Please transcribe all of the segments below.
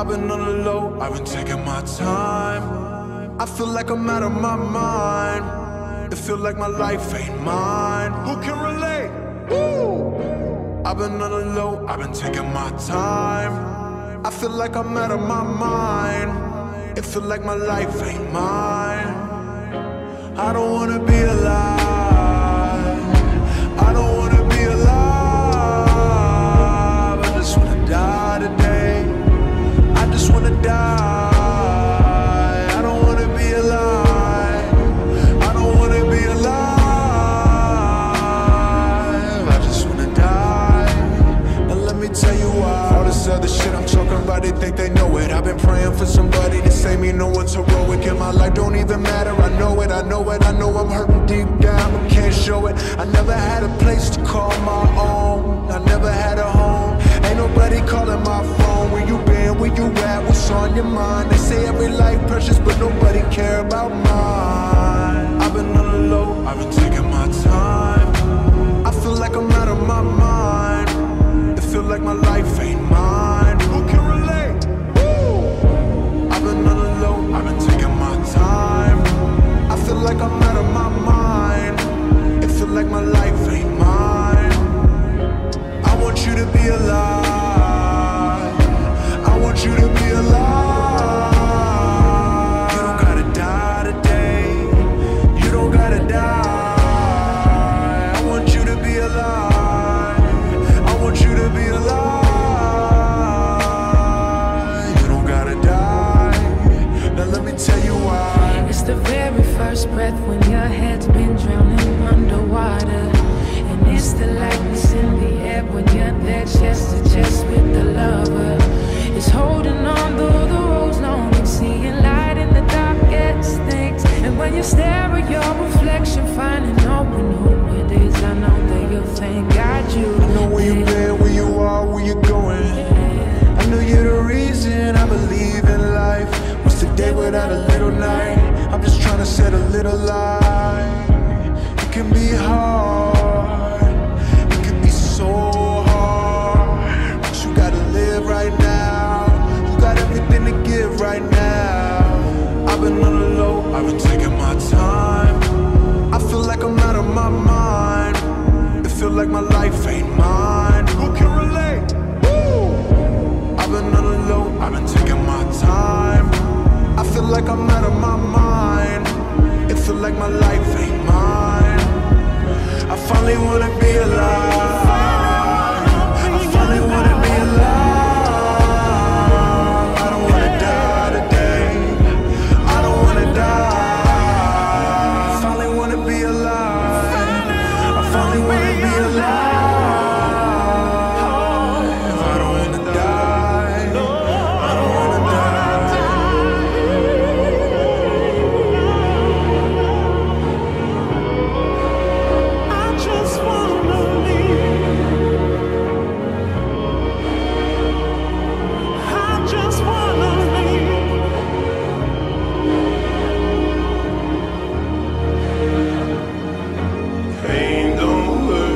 I've been on the low, I've been taking my time. I feel like I'm out of my mind. It feel like my life ain't mine. Who can relate? Woo! I've been on the low, I've been taking my time. I feel like I'm out of my mind. It feel like my life ain't mine. I don't wanna be alive. I don't wanna be alive. I just wanna die today. I just wanna die. I don't wanna be alive. I don't wanna be alive. I just wanna die. Now let me tell you why. All this other shit I'm talking about, they think they know it. I've been praying for somebody to save me. No one's heroic in my life, don't even matter. I know it, I know it, I know I'm hurting deep down, but can't show it. I never had a place to call my own. I never had a home. Ain't nobody calling my phone. Where you been, where you at, what's on your mind? They say every life precious, but nobody care about mine. I've been on the low, I've been taking my time. I feel like I'm out of my mind. It feel like my life ain't mine. Who can relate? Woo! I've been on the low, I've been taking my time. I feel like I'm out of my mind. It feel like my life ain't mine. I want you to be alive. I want you to be alive. You don't gotta die today. You don't gotta die. I want you to be alive. I want you to be alive. You don't gotta die. Now let me tell you why. It's the very first breath when your head's been drowning underwater. And it's the lightness in the air when you're there chest to chest with the lover. It's holding on though the road's long and seeing light in the darkest things. And when you stare at your reflection, finding knowing who it is, I know that you'll thank God you. I know where you been, where you are, where you're going. I know you're the reason I believe in life. What's the day without a little night? I'm just trying to set a little light. It can be hard, it can be so hard, but you gotta live right now. You got everything to give right now. I've been on the low, I've been taking my time. I feel like I'm out of my mind. It feel like my life ain't mine. Who can relate? Woo! I've been on the low, I've been taking my time. I feel like I'm out of my mind. It feel like my life ain't mine. I finally wanna be alive. I finally wanna be alive. I don't wanna die today. I don't wanna die. I finally wanna be alive. I finally wanna be alive. I don't wanna die. I don't wanna die. I just wanna leave. I just wanna leave. Pain don't hurt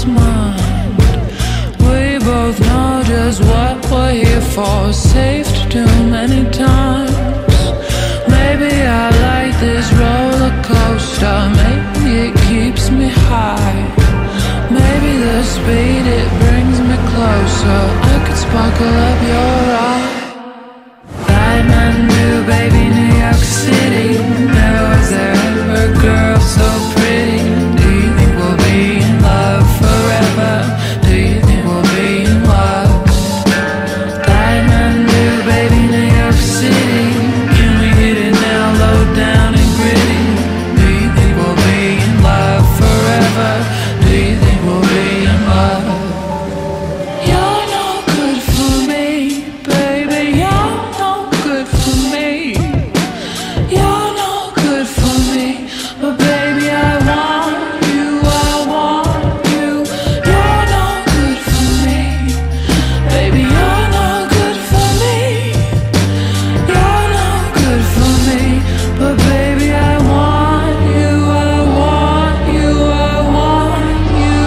lost mind. We both know just what we're here for. Safe to do many times. Maybe I like this roller coaster. Maybe it keeps me high. Maybe the speed, it brings me closer. I could sparkle up your eye. Diamond do, baby, New York City. Never was there ever a girl so pretty. Do you think we'll be in love forever? Do you think we'll be in love? Diamond do, baby, New York City. Can we hit it now, low down and gritty? Do you think we'll be in love forever? Do you think we'll be in love? You're no good for me, baby. You're no good for me. You're no good for me, but baby, I want you. I want you. You're no good for me, baby. You're no good for me. You're no good for me, but baby, I want you. I want you. I want you.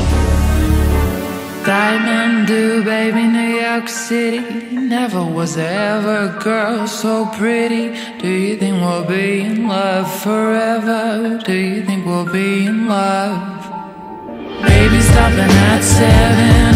Diamond do, baby, New York City. Never was there ever a girl so pretty. Do you think we'll be in love forever? Do you think we'll be in love? Baby, stopping at 7